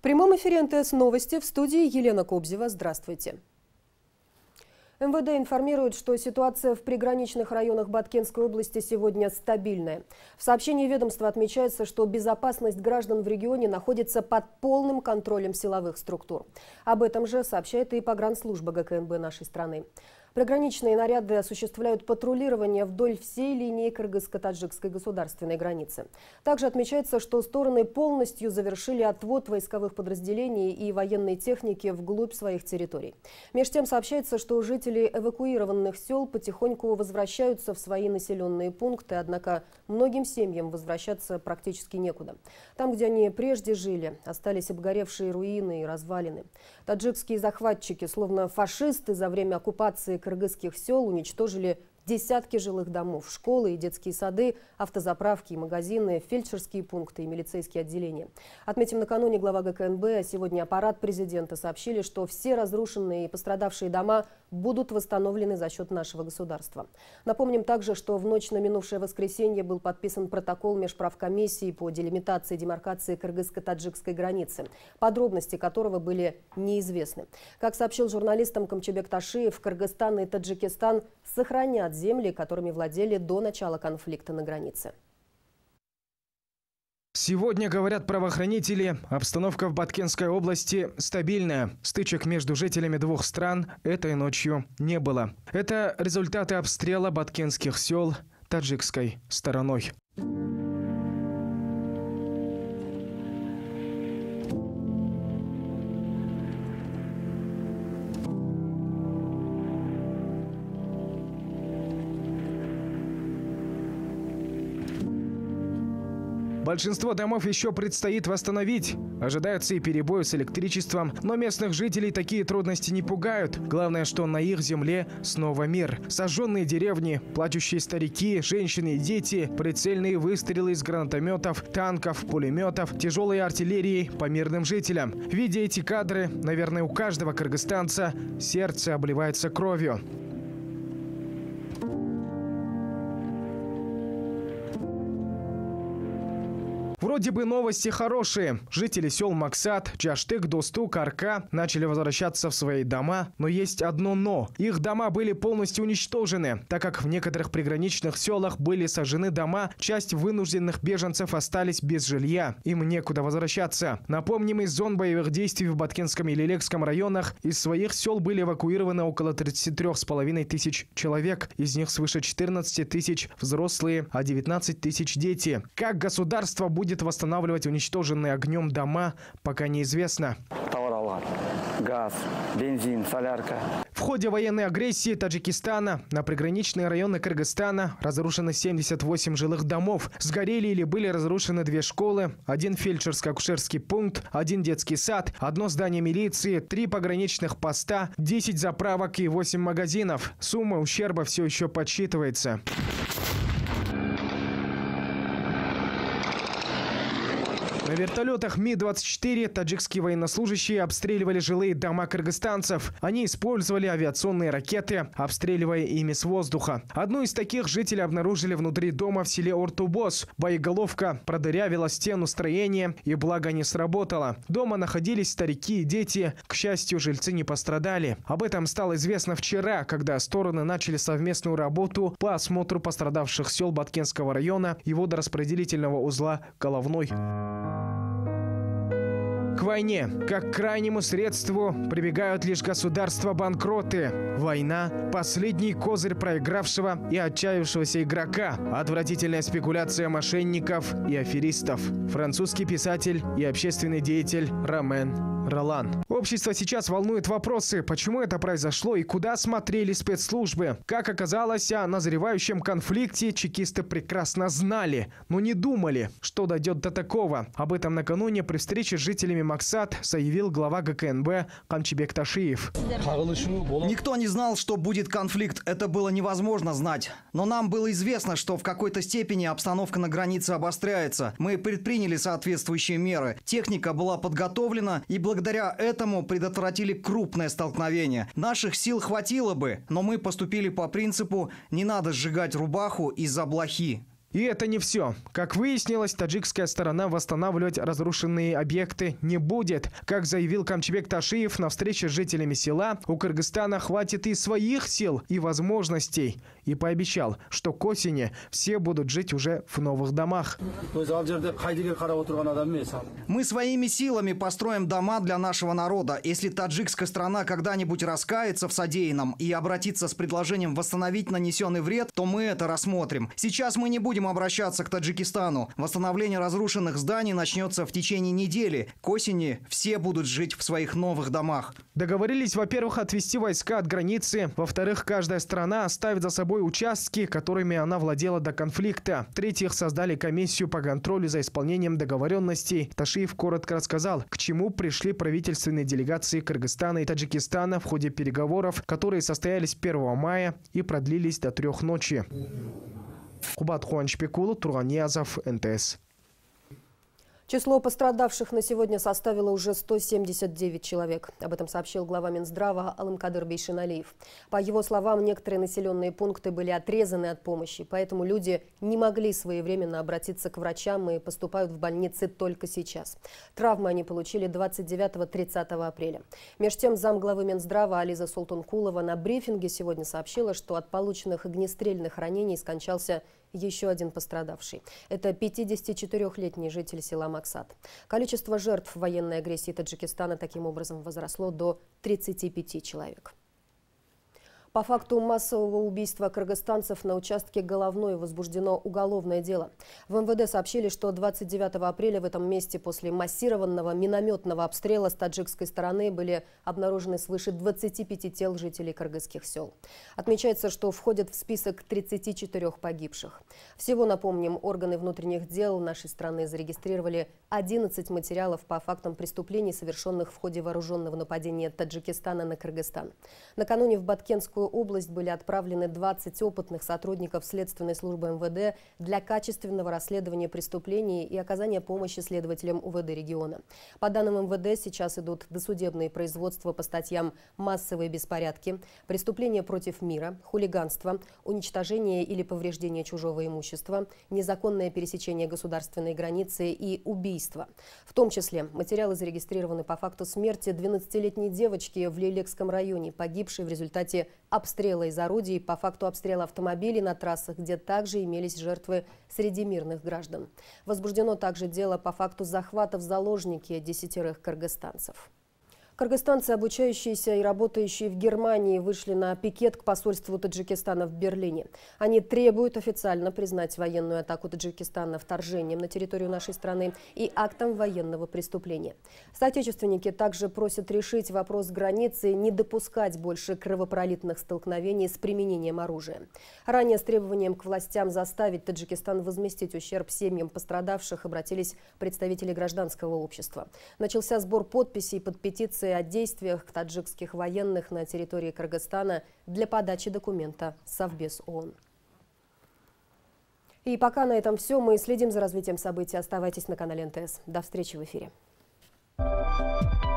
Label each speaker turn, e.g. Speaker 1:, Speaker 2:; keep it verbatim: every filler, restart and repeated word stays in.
Speaker 1: В прямом эфире эн тэ эс новости, в студии Елена Кобзева. Здравствуйте. эм вэ дэ информирует, что ситуация в приграничных районах Баткенской области сегодня стабильная. В сообщении ведомства отмечается, что безопасность граждан в регионе находится под полным контролем силовых структур. Об этом же сообщает и погранслужба гэ ка эн бэ нашей страны. Приграничные наряды осуществляют патрулирование вдоль всей линии кыргызско-таджикской государственной границы. Также отмечается, что стороны полностью завершили отвод войсковых подразделений и военной техники вглубь своих территорий. Меж тем сообщается, что жители эвакуированных сел потихоньку возвращаются в свои населенные пункты, однако многим семьям возвращаться практически некуда. Там, где они прежде жили, остались обгоревшие руины и развалины. Таджикские захватчики, словно фашисты, за время оккупации кыргызских сел уничтожили десятки жилых домов, школы и детские сады, автозаправки и магазины, фельдшерские пункты и милицейские отделения. Отметим, накануне глава гэ ка эн бэ, а сегодня аппарат президента сообщили, что все разрушенные и пострадавшие дома будут восстановлены за счет нашего государства. Напомним также, что в ночь на минувшее воскресенье был подписан протокол межправкомиссии по делимитации и демаркации кыргызско-таджикской границы, подробности которого были неизвестны. Как сообщил журналистам Камчебек Ташиев, Кыргызстан и Таджикистан сохранят земли, которыми владели до начала конфликта на границе.
Speaker 2: Сегодня, говорят правоохранители, обстановка в Баткенской области стабильная. Стычек между жителями двух стран этой ночью не было. Это результаты обстрела баткенских сел таджикской стороной. Большинство домов еще предстоит восстановить. Ожидаются и перебои с электричеством, но местных жителей такие трудности не пугают. Главное, что на их земле снова мир. Сожженные деревни, плачущие старики, женщины и дети, прицельные выстрелы из гранатометов, танков, пулеметов, тяжелой артиллерии по мирным жителям. Видя эти кадры, наверное, у каждого кыргызстанца сердце обливается кровью. Вроде бы новости хорошие. Жители сел Максат, Чаштык, Достук, Арка начали возвращаться в свои дома. Но есть одно «но». Их дома были полностью уничтожены, так как в некоторых приграничных селах были сожжены дома, часть вынужденных беженцев остались без жилья. Им некуда возвращаться. Напомним, из зон боевых действий в Баткенском и Лилекском районах из своих сел были эвакуированы около тридцати трёх с половиной тысяч человек. Из них свыше четырнадцати тысяч взрослые, а девятнадцать тысяч дети. Как государство будет восстанавливать уничтоженные огнем дома, пока неизвестно.
Speaker 3: Газ, бензин, солярка.
Speaker 2: В ходе военной агрессии Таджикистана на приграничные районы Кыргызстана разрушено семьдесят восемь жилых домов. Сгорели или были разрушены две школы, один фельдшерско-акушерский пункт, один детский сад, одно здание милиции, три пограничных поста, десять заправок и восемь магазинов. Сумма ущерба все еще подсчитывается. На вертолетах Ми двадцать четыре таджикские военнослужащие обстреливали жилые дома кыргызстанцев. Они использовали авиационные ракеты, обстреливая ими с воздуха. Одну из таких жители обнаружили внутри дома в селе Ортубос. Боеголовка продырявила стену строения, и благо не сработала. Дома находились старики и дети. К счастью, жильцы не пострадали. Об этом стало известно вчера, когда стороны начали совместную работу по осмотру пострадавших сел Баткенского района и водораспределительного узла Головной. К войне, как к крайнему средству, прибегают лишь государства-банкроты. Война – последний козырь проигравшего и отчаявшегося игрока. Отвратительная спекуляция мошенников и аферистов. Французский писатель и общественный деятель Ромен Ролан. Общество сейчас волнует вопросы, почему это произошло и куда смотрели спецслужбы. Как оказалось, о назревающем конфликте чекисты прекрасно знали, но не думали, что дойдет до такого. Об этом накануне при встрече с жителями Максат заявил глава гэ ка эн бэ Камчебек Ташиев.
Speaker 4: Никто не знал, что будет конфликт. Это было невозможно знать. Но нам было известно, что в какой-то степени обстановка на границе обостряется. Мы предприняли соответствующие меры. Техника была подготовлена и благодаря этому предотвратили крупное столкновение. Наших сил хватило бы, но мы поступили по принципу «не надо сжигать рубаху из-за блохи».
Speaker 2: И это не все. Как выяснилось, таджикская сторона восстанавливать разрушенные объекты не будет. Как заявил Камчебек Ташиев на встрече с жителями села, у Кыргызстана хватит и своих сил, и возможностей. И пообещал, что к осени все будут жить уже в новых домах.
Speaker 4: Мы своими силами построим дома для нашего народа. Если таджикская страна когда-нибудь раскается в содеянном и обратится с предложением восстановить нанесенный вред, то мы это рассмотрим. Сейчас мы не будем обращаться к Таджикистану. Восстановление разрушенных зданий начнется в течение недели. К осени все будут жить в своих новых домах.
Speaker 2: Договорились, во-первых, отвести войска от границы. Во-вторых, каждая страна оставит за собой участки, которыми она владела до конфликта. В-третьих, создали комиссию по контролю за исполнением договоренностей. Ташиев коротко рассказал, к чему пришли правительственные делегации Кыргызстана и Таджикистана в ходе переговоров, которые состоялись первого мая и продлились до трех ночи. Кубат Хуанчпекулу, Турганьязов, эн тэ эс.
Speaker 1: Число пострадавших на сегодня составило уже сто семьдесят девять человек. Об этом сообщил глава Минздрава Алымкадыр Бейшеналиев. По его словам, некоторые населенные пункты были отрезаны от помощи, поэтому люди не могли своевременно обратиться к врачам и поступают в больницы только сейчас. Травмы они получили двадцать девятого — тридцатого апреля. Между тем, замглавы Минздрава Ализа Султанкулова на брифинге сегодня сообщила, что от полученных огнестрельных ранений скончался еще один пострадавший. Это пятидесятичетырёхлетний житель села Максат. Количество жертв военной агрессии Таджикистана таким образом возросло до тридцати пяти человек. По факту массового убийства кыргызстанцев на участке Головной возбуждено уголовное дело. В эм вэ дэ сообщили, что двадцать девятого апреля в этом месте после массированного минометного обстрела с таджикской стороны были обнаружены свыше двадцати пяти тел жителей кыргызских сел. Отмечается, что входят в список тридцати четырёх погибших. Всего, напомним, органы внутренних дел нашей страны зарегистрировали одиннадцать материалов по фактам преступлений, совершенных в ходе вооруженного нападения Таджикистана на Кыргызстан. Накануне в Баткенскую область были отправлены двадцать опытных сотрудников следственной службы эм вэ дэ для качественного расследования преступлений и оказания помощи следователям у вэ дэ региона. По данным эм вэ дэ, сейчас идут досудебные производства по статьям «Массовые беспорядки», «Преступления против мира», «Хулиганство», «Уничтожение или повреждение чужого имущества», «Незаконное пересечение государственной границы» и «Убийство». В том числе материалы зарегистрированы по факту смерти двенадцатилетней девочки в Лейлекском районе, погибшей в результате обстрела из орудий, по факту обстрела автомобилей на трассах, где также имелись жертвы среди мирных граждан. Возбуждено также дело по факту захвата в заложники десятерых кыргызстанцев. Кыргызстанцы, обучающиеся и работающие в Германии, вышли на пикет к посольству Таджикистана в Берлине. Они требуют официально признать военную атаку Таджикистана вторжением на территорию нашей страны и актом военного преступления. Соотечественники также просят решить вопрос границы и не допускать больше кровопролитных столкновений с применением оружия. Ранее с требованием к властям заставить Таджикистан возместить ущерб семьям пострадавших обратились представители гражданского общества. Начался сбор подписей под петицией о действиях таджикских военных на территории Кыргызстана для подачи документа в Совбез ООН. И пока на этом все. Мы следим за развитием событий. Оставайтесь на канале эн тэ эс. До встречи в эфире.